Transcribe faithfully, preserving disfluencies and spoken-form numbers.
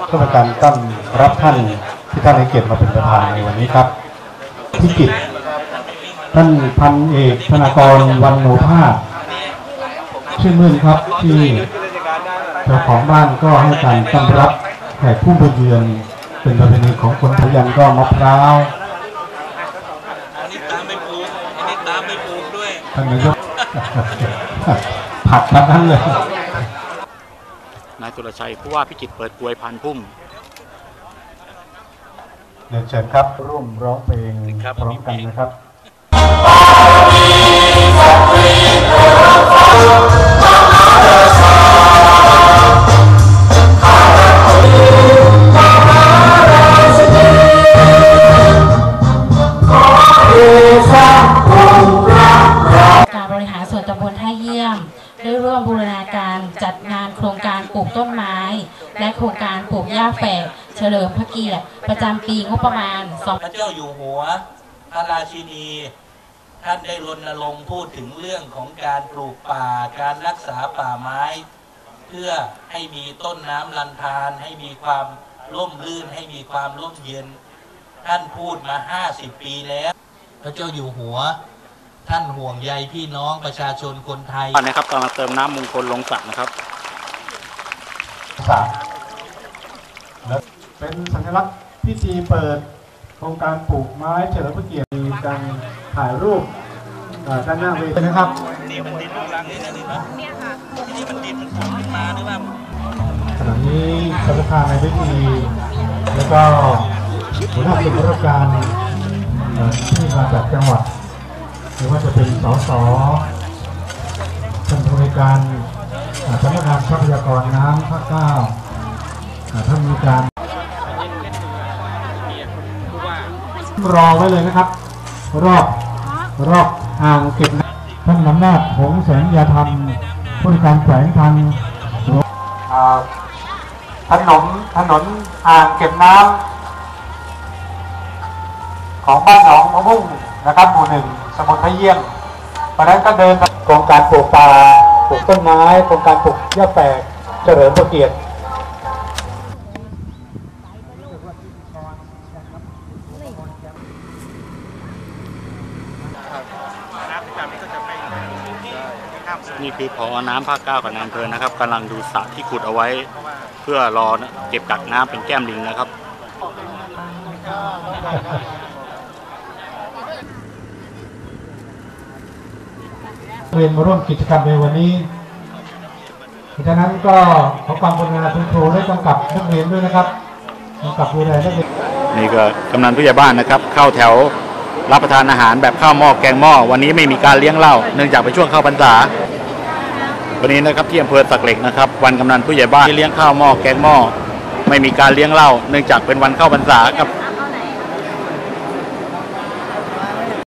ก็เป็นการต้อนรับท่านที่ท่านให้เกียรติมาเป็นประธานในวันนี้ครับพิจิตรท่านพันเอกธนากรวรรณโนภาสชื่นมื่นครับที่เจ้าของบ้านก็ให้การต้อนรับแขกผู้มาเยือนเป็นประเพณีของคนพยัญชนะก็มะพร้าวอันนี้ตามไม่ปลูกอันนี้ตามไม่ปลูกด้วยท่านนายกผักทั้งนั้นเลยนายตุลชัยผู้ว่าพิจิตรเปิดกลวยพันพุ่มเรียนเชิญครับร่วมร้องเพลงพร้อมกันนะครับการบริหารส่วนตำบลท่าเยี่ยมได้ร่วมบูรณาการจัดงานโครงการปลูกต้นไม้และโครงการปลูกหญ้าแฝกเฉลิมพระเกียรติประจำปีงบประมาณสองพระเจ้าอยู่หัวพระราชินีท่านได้รณรงค์พูดถึงเรื่องของการปลูกป่าการรักษาป่าไม้เพื่อให้มีต้นน้ำลำธารให้มีความร่มรื่นให้มีความร่มเย็นท่านพูดมาห้าสิบปีแล้วพระเจ้าอยู่หัวท่านห่วงใยพี่น้องประชาชนคนไทยนะครับกำลังเติมน้ำมงคลลงสระนะครับสระและเป็นสัญลักษณ์พิธีเปิดโครงการปลูกไม้เฉลิมพระเกียรติมีการถ่ายรูปด้านหน้าเวทีนะครับนี่มันดินรังนี่นะนี่นะเนี่ยค่ะนี่มันดินมันขึ้นมาหรือว่าขณะนี้ประธานในพิธีแล้วก็หัวหน้าส่วนราชการที่มาจากจังหวัดหรือว่าจะเป็นสสท่านผู้ในการสำนักงานทรัพยากรน้ำภาคเก้าท่านมีการรอไว้เลยนะครับรอบรอบอ่างเก็บท่านอำนาจหงแสงยาธรรมผู้การแขวงทางถนนถนนอ่างเก็บน้ำของบ้านหนองมะมุ่งนะครับหมู่หนึ่งสมุทรพระเยี่ยมเพราะนั้นก็เดินโครงการปลูกป่าปลูกต้นไม้โครงการปลูกหญ้าแฝกเฉลิมพระเกียรตินี่คือผอ.น้ำภาคเก้ากับนายอำเภอนะครับกำลังดูสระที่ขุดเอาไว้เพื่อรอเก็บกักน้ำเป็นแก้มลิงนะครับเรียนมาร่วมกิจกรรมในวันนี้ดังนั้นก็ขอความกรุณาคุณครูได้กำกับนักเรียนด้วยนะครับกำกับดูแลนักเรียนนี่ก็กำนันผู้ใหญ่บ้านนะครับเข้าแถวรับประทานอาหารแบบข้าวหม้อแกงหม้อวันนี้ไม่มีการเลี้ยงเหล้าเนื่องจากเป็นช่วงเข้าพรรษาวันนี้นะครับที่อำเภอสักเหล็กนะครับวันกำนันผู้ใหญ่บ้านที่เลี้ยงข้าวหม้อแกงหม้อไม่มีการเลี้ยงเหล้าเนื่องจากเป็นวันเข้าพรรษากับ